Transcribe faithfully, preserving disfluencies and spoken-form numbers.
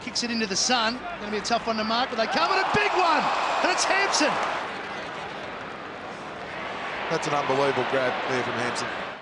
Kicks it into the sun. Going to be a tough one to mark, but they come at a big one, and it's Hampson. That's an unbelievable grab there from Hampson.